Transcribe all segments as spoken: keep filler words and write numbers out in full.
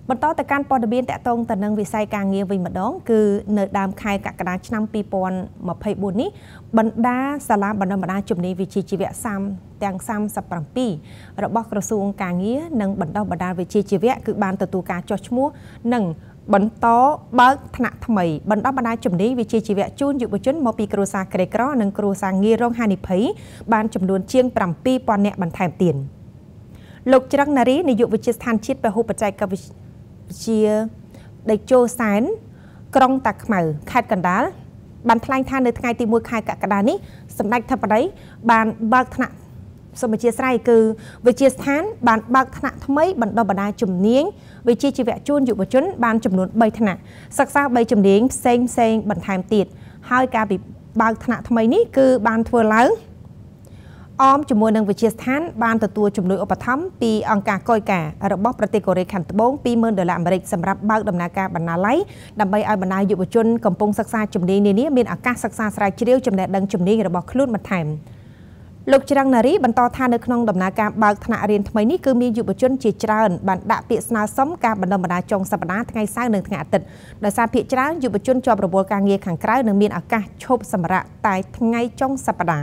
បន្តទៅកាន់ព័ត៌មានតាក់ទងទៅនឹងវិស័យការងារវិញម្ដងគឺនៅដើមខែកក្កដាឆ្នាំពីរពាន់ម្ភៃបួននេះបណ្ដាសាលាបណ្ដុះបណ្ដាលជំនាញវិជ្ជាជីវៈទាំងសាមសិបប្រាំពីររបស់ក្រសួងការងារនិងបណ្ដុះបណ្ដាលវិជ្ជាជីវៈគឺបានទទួលការចុះឈ្មោះនិងបន្តបើកថ្នាក់ថ្មីបណ្ដុះបណ្ដាលជំនាញវិជ្ជាជីវៈជូនយុវជនមកពីគ្រួសារក្រីក្រនិងគ្រួសារងាយរងហានិភ័យបានចំនួនជាងប្រាំពីរពាន់នាក់បន្ថែមទៀតលោកច្រឹងណារីនាយកវិទ្យាស្ថានជាតិពហុបច្ចេកវិទ្យាជាដេជោសែនក្រុងតាខ្មៅខេត្តកណ្ដាលបានថ្លែងថានៅថ្ងៃទីមួយខែកក្កដានេះសម្ដេចធិបតីបានបើកថ្នាក់សូមអធិស្ឋានគឺវិទ្យាស្ថានបានបើកថ្នាក់ថ្មីបណ្ដុះបណ្ដាលជំនាញវិជ្ជាជីវៈជូនយុវជនបានចំនួនបីថ្នាក់សិក្សាបីជំនាញផ្សេងផ្សេងបន្ថែមទៀតហើយការបើកថ្នាក់ថ្មីនេះគឺបានធ្វើឡើងអមជាមួយនឹងវិទ្យាស្ថានបានទទួលជំនួយឧបត្ថម្ភពីអង្គការកុយការរបស់ប្រទេសកូរ៉េខាងត្បូង ពីរម៉ឺនដុល្លារអាមេរិកសម្រាប់បើកដំណើរការបណ្ណាល័យដើម្បីឲ្យបណ្ដាយុវជនកំពុងសិក្សាជំនាញនានាមានឱកាសសិក្សាស្រាវជ្រាវចំណេះដឹងជំនាញរបស់ខ្លួនបន្ថែមលោកច្រឹងណារីបន្តថានៅក្នុងដំណើរការបើកថ្នាក់រៀនថ្មីនេះគឺមានយុវជនជាច្រើនបានដាក់ពាក្យស្នើសុំការបណ្ដុះបណ្ដាលចុងសប្ដាហ៍ថ្ងៃសៅរ៍និងថ្ងៃអាទិត្យដោយសារភាគច្រើនយុវជនជាប់រវល់ការងារខាងក្រៅនិងមានឱកាសឈប់សម្រាកតែថ្ងៃចុងសប្ដាហ៍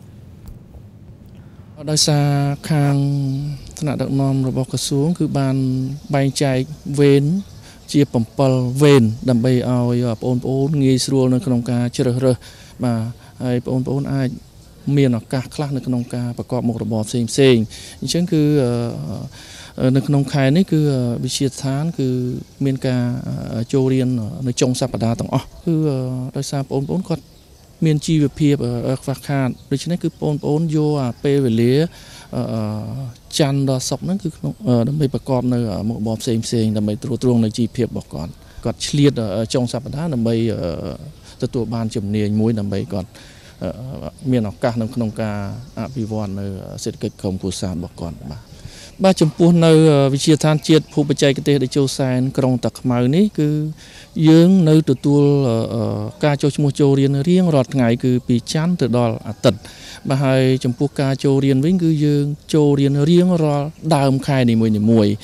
ដោយសារខាងថ្នាក់ដឹកនាំរបស់ក្រសួងគឺបានបែងចែកវេនជាbảyវេនដើម្បីឲ្យបងប្អូនងាយស្រួលនៅក្នុងការជ្រើសរើសបាទហើយបងប្អូនអាចមានឱកាសខ្លះនៅក្នុងការប្រកបមុខរបរផ្សេងផ្សេងអញ្ចឹងគឺនៅក្នុងខែនេះគឺវិទ្យាស្ថានគឺមានការចូលរៀននៅចុងសប្តាហ៍ទាំងអស់គឺដោយសារបងប្អូនគាត់មានជីវភាពខ្វះខាតដូច្នេះគឺបងប្អូនយកអាពេលវេលាច័ន្ទដល់សុក្រហ្នឹងគឺក្នុងដើម្បីប្រកបនៅមុខរបរផ្សេងផ្សេងដើម្បីត្រួតត្រងនៅជីវភាពរបស់គាត់គាត់ឆ្លៀតចុងសប្តាហ៍ដើម្បីទទួលបានជំនាញមួយដើម្បីគាត់មានឱកាសនៅក្នុងការអភិវឌ្ឍនៅសេដ្ឋកិច្ចក្រុមគ្រួសាររបស់គាត់បាទបាទចំពោះនៅវិទ្យាស្ថានជាតិភូបច្ចេកទេសដេជោសែនក្រុងតាខ្មៅនេះគឺយើងនៅទទួលការចុះឈ្មោះចូលរៀនរៀងរាល់ថ្ងៃគឺពីច័ន្ទទៅដល់អាទិត្យបាទហើយចំពោះការចូលរៀនវិញគឺយើងចូលរៀនរៀងរាល់ដើមខែនីមួយៗ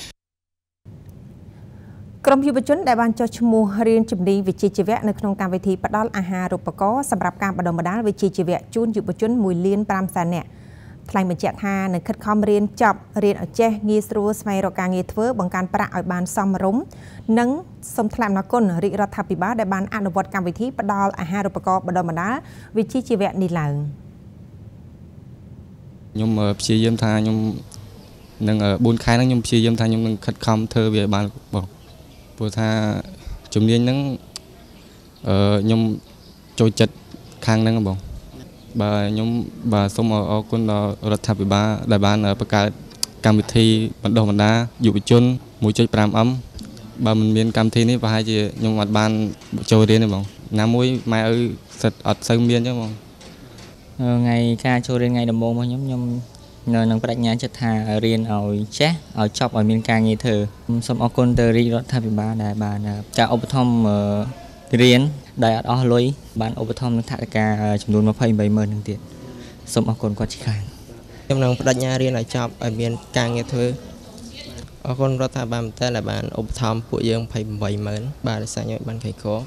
ក្រុមយុវជនដែលបានចុះឈ្មោះរៀនជំនាញវិជ្ជាជីវៈនៅក្នុងកម្មវិធីផ្ដល់អាហារូបករណ៍សម្រាប់ការបណ្ដុះបណ្ដាលវិជ្ជាជីវៈជូនយុវជនមួយលានប្រាំសែននាក់ថ្លែងបញ្ជាក់ថានឹងខិតខំរៀនចប់រៀនឲ្យចេះងាយស្រួលស្វែងរកការងារធ្វើបង្កើនប្រាក់ឲ្យបានសមរម្យនិងសូមថ្លែងអំណរគុណរាជរដ្ឋាភិបាលដែលបានអនុវត្តកម្មវិធីផ្ដល់អាហារូបករណ៍បណ្ដុះបណ្ដាលវិជ្ជាជីវៈនេះឡើងខ្ញុំព្យាយាមថាខ្ញុំនឹងបួនខែហ្នឹងខ្ញុំព្យាយាមថាខ្ញុំនឹងខិតខំធ្វើវាឲ្យបានបងព្រោះថាជំនាញហ្នឹងអឺខ្ញុំចូលចិត្តខាងហ្នឹងបងបាទខ្ញុំបាទសូមអរគុណដល់រដ្ឋាភិបាលដែលបានបង្កើតកម្មវិធីបណ្ដុះបណ្ដាលយុវជន មួយចុចប្រាំអឹម បើមិនមានកម្មវិធីនេះប្រហែលជាខ្ញុំអត់បានចូលរៀនទេបងណាមួយម៉ែឪសិតអត់សូវមានទេបងថ្ងៃការចូលរៀនថ្ងៃដំបូងរបស់ខ្ញុំខ្ញុំនៅនឹងបដិញ្ញាចិត្តថារៀនឲ្យចេះឲ្យចប់ឲ្យមានការងារធ្វើសូមអរគុណទៅរាជរដ្ឋាភិបាលដែលបានការឧបត្ថម្ភរៀនដែលអត់អស់លុយបានឧបត្ថម្ភនឹងថវិកាចំនួនម្ភៃបីម៉ឺននឹងទៀតសូមអរគុណគាត់ជាខ្លាំងខ្ញុំនឹងបដិញ្ញារៀនឲ្យចប់ឲ្យមានការងារធ្វើអរគុណរដ្ឋាភិបាលមែនតើដែលបានឧបត្ថម្ភពួកយើងម្ភៃបីម៉ឺនបាទដោយសារខ្ញុំបានក្រីក្រ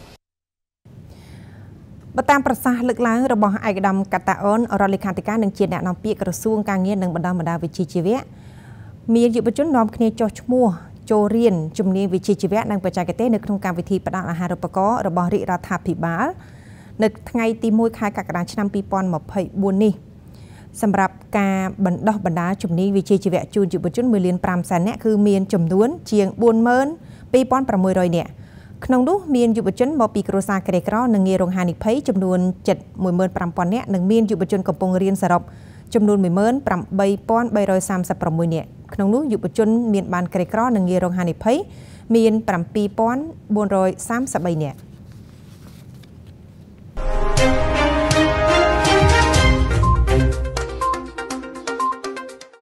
បើតាមប្រសាសន៍លើកឡើងរបស់ឯកឧត្តមកតាអូនរដ្ឋលេខាធិការនិងជាអ្នកនាំពាក្យក្រសួងការងារនិងបណ្ដុះបណ្ដាលវិជ្ជាជីវៈមានយុវជននាំគ្នាចុះឈ្មោះចូលរៀនជំនាញវិជ្ជាជីវៈនិងបច្ចេកទេសនៅក្នុងកម្មវិធីផ្ដល់អាហារូបករណ៍របស់រាជរដ្ឋាភិបាលនៅថ្ងៃទីមួយខែកក្កដាឆ្នាំពីរពាន់ម្ភៃបួននេះសម្រាប់ការបណ្ដុះបណ្ដាលជំនាញវិជ្ជាជីវៈជូនយុវជនមួយលានប្រាំសែននាក់គឺមានចំនួនជាងបួនម៉ឺនពីរពាន់ប្រាំមួយរយនាក់ក្នុងនោះមានយុវជនមកពីគ្រួសារក្រីក្រនិងងាយរងហានិភ័យចំនួនជិតមួយម៉ឺនប្រាំពាន់នាក់និងមានយុវជនកំពុងរៀនសរុបចំនួនមួយម៉ឺនប្រាំបីពាន់បីរយសាមសិបប្រាំមួយនាក់ក្នុងនោះយុវជនមានបានក្រីក្រនិងងាយរងហានិភ័យមានប្រាំពីរពាន់បួនរយសាមសិបបីនាក់